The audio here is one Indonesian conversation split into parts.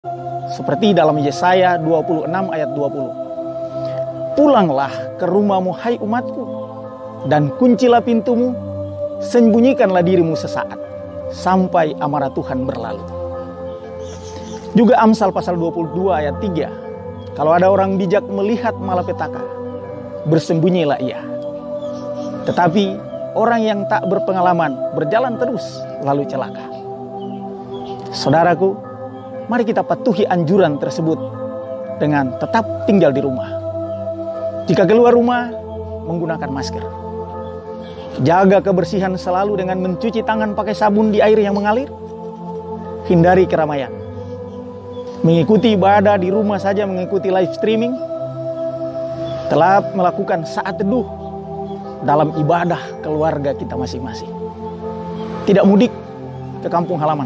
Seperti dalam Yesaya 26 ayat 20. Pulanglah ke rumahmu hai umatku, dan kuncilah pintumu, sembunyikanlah dirimu sesaat, sampai amarah Tuhan berlalu. Juga Amsal pasal 22 ayat 3. Kalau ada orang bijak melihat malapetaka, bersembunyilah ia. Tetapi orang yang tak berpengalaman berjalan terus lalu celaka. Saudaraku, mari kita patuhi anjuran tersebut dengan tetap tinggal di rumah. Jika keluar rumah, menggunakan masker. Jaga kebersihan selalu dengan mencuci tangan pakai sabun di air yang mengalir. Hindari keramaian. Mengikuti ibadah di rumah saja, mengikuti live streaming. Telah melakukan saat teduh dalam ibadah keluarga kita masing-masing. Tidak mudik ke kampung halaman.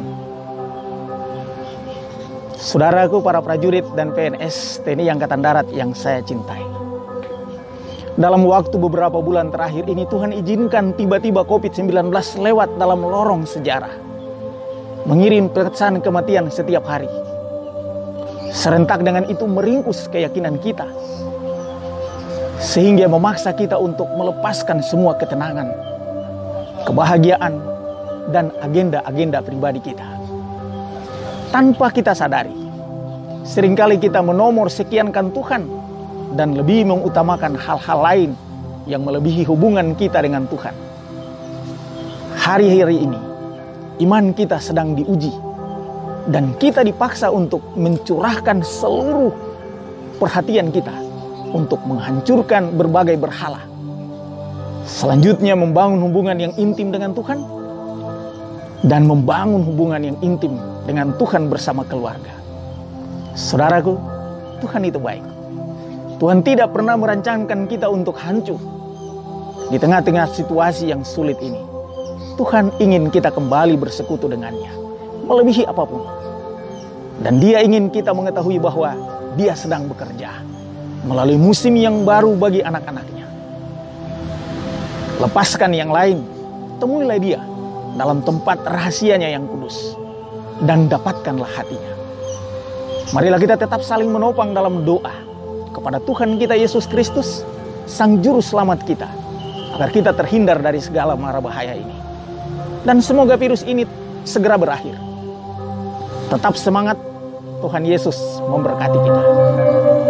Saudaraku, para prajurit dan PNS TNI Angkatan Darat yang saya cintai. Dalam waktu beberapa bulan terakhir ini, Tuhan izinkan tiba-tiba COVID-19 lewat dalam lorong sejarah. Mengirim pesan kematian setiap hari. Serentak dengan itu meringkus keyakinan kita. Sehingga memaksa kita untuk melepaskan semua ketenangan, kebahagiaan, dan agenda-agenda pribadi kita. Tanpa kita sadari, seringkali kita menomor sekiankan Tuhan dan lebih mengutamakan hal-hal lain yang melebihi hubungan kita dengan Tuhan. Hari-hari ini, iman kita sedang diuji dan kita dipaksa untuk mencurahkan seluruh perhatian kita untuk menghancurkan berbagai berhala. Selanjutnya membangun hubungan yang intim dengan Tuhan dan membangun hubungan yang intim dengan Tuhan bersama keluarga. Saudaraku, Tuhan itu baik. Tuhan tidak pernah merancangkan kita untuk hancur. Di tengah-tengah situasi yang sulit ini, Tuhan ingin kita kembali bersekutu dengannya, melebihi apapun. Dan Dia ingin kita mengetahui bahwa Dia sedang bekerja melalui musim yang baru bagi anak-anaknya. Lepaskan yang lain, temuilah Dia dalam tempat rahasianya yang kudus, dan dapatkanlah hatinya. Marilah kita tetap saling menopang dalam doa kepada Tuhan kita Yesus Kristus, Sang Juru Selamat kita, agar kita terhindar dari segala mara bahaya ini. Dan semoga virus ini segera berakhir. Tetap semangat, Tuhan Yesus memberkati kita.